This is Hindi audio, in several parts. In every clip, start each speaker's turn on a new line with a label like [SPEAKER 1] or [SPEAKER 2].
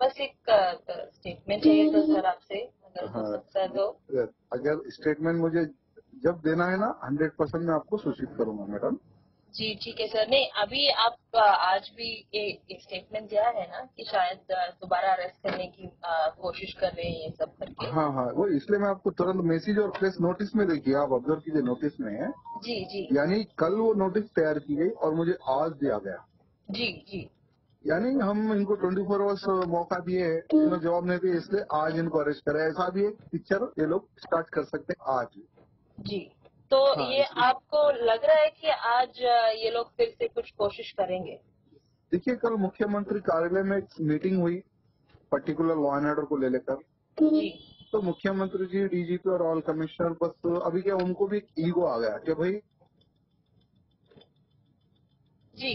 [SPEAKER 1] बस एक स्टेटमेंट चाहिए था सर आपसे, अगर हो
[SPEAKER 2] हाँ,
[SPEAKER 1] सकता है तो।
[SPEAKER 2] अगर स्टेटमेंट मुझे जब देना है ना 100% मैं आपको सूचित करूंगा मैडम।
[SPEAKER 1] जी ठीक है सर। नहीं, अभी आप आज भी एक स्टेटमेंट दिया है ना कि शायद दोबारा अरेस्ट करने की कोशिश कर रहे हैं ये सब करके।
[SPEAKER 2] हाँ हाँ, वो इसलिए मैं आपको तुरंत मैसेज और प्रेस नोटिस में देखिए, आप ऑब्जर्व कीजिए नोटिस में है,
[SPEAKER 1] जी जी
[SPEAKER 2] यानी कल वो नोटिस तैयार की गई और मुझे आज दिया गया।
[SPEAKER 1] जी जी
[SPEAKER 2] यानी हम इनको 24 आवर्स मौका दिए, इन्होंने जवाब नहीं दिया, इसलिए आज इनको अरेस्ट करा। ऐसा भी एक पिक्चर ये लोग स्टार्ट कर सकते हैं आज।
[SPEAKER 1] जी। तो
[SPEAKER 2] हाँ,
[SPEAKER 1] ये
[SPEAKER 2] इसलिए
[SPEAKER 1] आपको लग रहा है कि आज ये लोग फिर से कुछ कोशिश करेंगे?
[SPEAKER 2] देखिए कल मुख्यमंत्री कार्यालय में एक मीटिंग हुई पर्टिकुलर लॉ एंड ऑर्डर को ले लेकर।
[SPEAKER 1] जी
[SPEAKER 2] तो मुख्यमंत्री जी, डीजीपी और ऑल कमिश्नर, बस अभी क्या उनको भी एक ईगो आ गया कि भाई
[SPEAKER 1] जी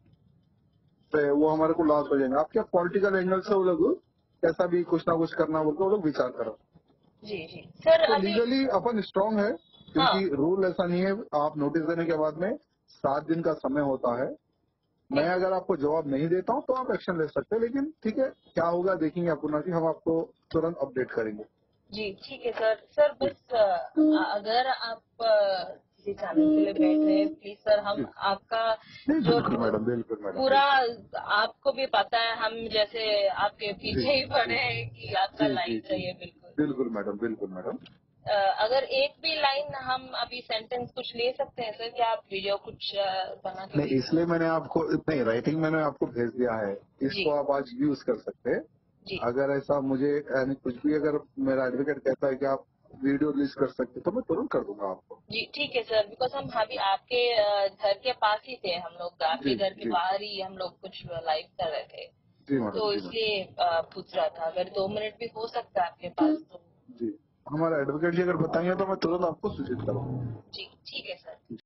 [SPEAKER 2] वो हमारे को लॉस हो जाएंगे। आप क्या पॉलिटिकल एंगल से वो लोग कैसा भी कुछ ना कुछ करना बोलते वो लोग विचार करो।
[SPEAKER 1] जी जी सर
[SPEAKER 2] तो
[SPEAKER 1] अभी।
[SPEAKER 2] लीगली अपन स्ट्रांग है,
[SPEAKER 1] हाँ
[SPEAKER 2] क्योंकि रूल ऐसा नहीं है। आप नोटिस देने के बाद में 7 दिन का समय होता है। मैं अगर आपको जवाब नहीं देता हूँ तो आप एक्शन ले सकते हैं, लेकिन ठीक है क्या होगा देखेंगे अपूर्णा जी, हम आपको तुरंत अपडेट करेंगे।
[SPEAKER 1] जी ठीक है सर। सर
[SPEAKER 2] जी
[SPEAKER 1] बस अगर आप किसी चैनल के लिए बैठ रहे हैं, प्लीज सर हम
[SPEAKER 2] जी,
[SPEAKER 1] आपका
[SPEAKER 2] नहीं
[SPEAKER 1] जो
[SPEAKER 2] बिल्कुल मैडम, बिल्कुल मैडम,
[SPEAKER 1] पूरा,
[SPEAKER 2] बिल्कुल।
[SPEAKER 1] आपको भी पता है हम जैसे आपके
[SPEAKER 2] जी
[SPEAKER 1] पीछे ही
[SPEAKER 2] जी
[SPEAKER 1] पड़े हैं कि आपका
[SPEAKER 2] जी जी
[SPEAKER 1] लाइन
[SPEAKER 2] जी,
[SPEAKER 1] रहिए बिल्कुल।
[SPEAKER 2] बिल्कुल मैडम, बिल्कुल मैडम।
[SPEAKER 1] अगर एक भी लाइन हम अभी सेंटेंस कुछ ले सकते हैं सर, क्या आप वीडियो कुछ बना के
[SPEAKER 2] नहीं,
[SPEAKER 1] भेज
[SPEAKER 2] इसलिए
[SPEAKER 1] सकते
[SPEAKER 2] मैंने आपको, नहीं राइटिंग मैंने आपको भेज दिया है,
[SPEAKER 1] हैं? जी
[SPEAKER 2] इसको आप आज यूज कर सकते हैं।
[SPEAKER 1] जी
[SPEAKER 2] अगर ऐसा मुझे यानी कुछ भी अगर मेरा एडवोकेट कहता है कि आप वीडियो रिलीज कर सकते तो मैं तुरंत कर दूंगा आपको।
[SPEAKER 1] जी ठीक है सर। बिकॉज हम अभी आपके घर के पास ही थे, हम लोग आपके
[SPEAKER 2] जी
[SPEAKER 1] घर के
[SPEAKER 2] जी
[SPEAKER 1] बाहर ही हम लोग कुछ लाइव कर रहे थे।
[SPEAKER 2] जी मैडम,
[SPEAKER 1] तो
[SPEAKER 2] जी मैडम,
[SPEAKER 1] इसलिए पूछ रहा था, अगर 2 मिनट भी हो सकता है आपके पास तो।
[SPEAKER 2] जी। हमारा एडवोकेट जी अगर बताएंगे तो मैं तुरंत आपको सूचित करूंगा।
[SPEAKER 1] जी ठीक है सर।